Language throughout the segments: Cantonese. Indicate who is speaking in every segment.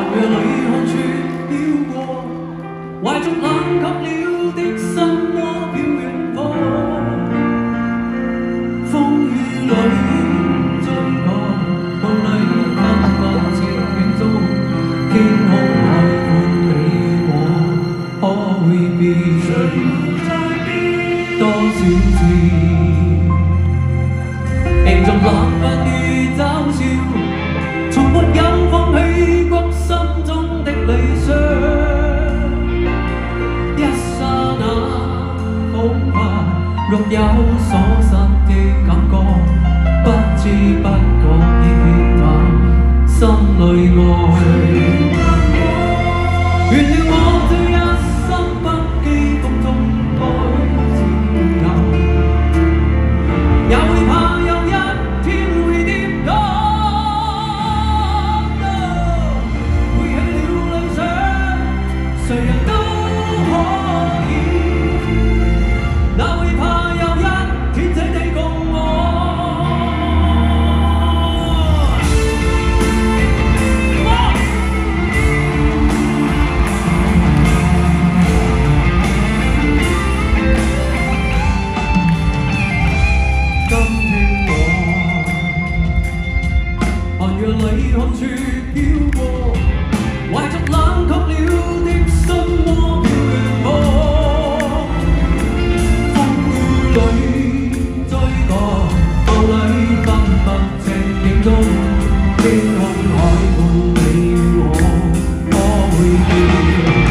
Speaker 1: 若淚看雪飄過，懷着冷卻了的心窩飄遠方。風雨裏追趕，夢裏分不清遠蹤，天空海闊你我可會變？多少次，迎着冷眼與嘲笑，從沒有放棄過心中的理想。一剎那，恐怕若有所失的感覺，不知不覺已填滿心裏愛。原諒我這一生不羈風中愛自由，也會怕有一天會跌倒。背起了理想，誰人都可以，哪會怕有一天這地共我。若淚看雪飄過，懷着冷卻了的心窩飄遠方。風雨裏追趕，霧裏分不清影蹤，天空海闊你我可會變？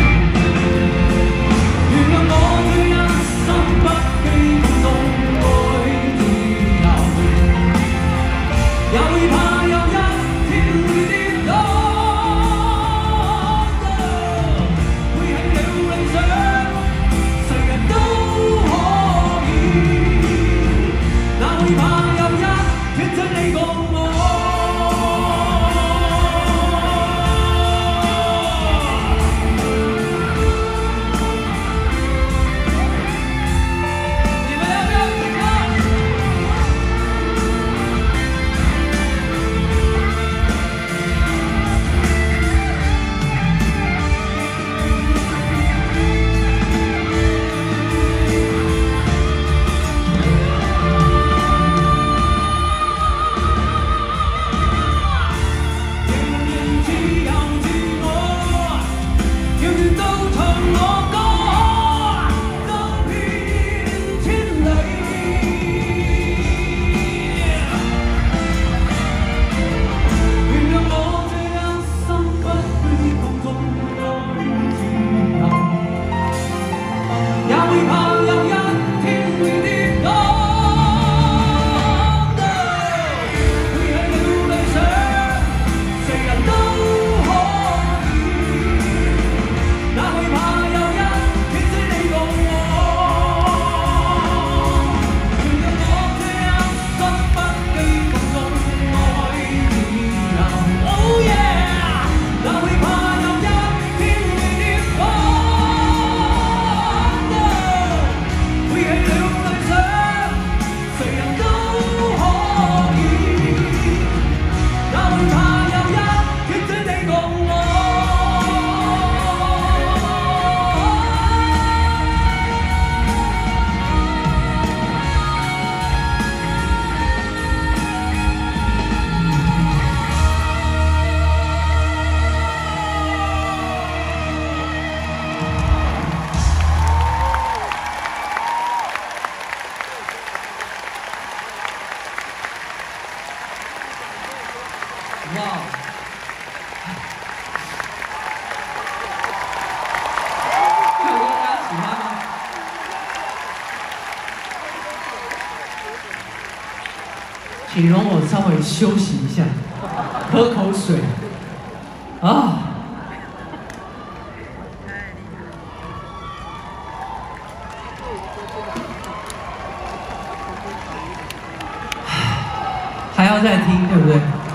Speaker 1: 原諒我這一生不羈風中愛自由，也會怕有一哇！这首歌大家喜欢吗？请容我稍微休息一下，喝口水。啊！还要再听，对不对？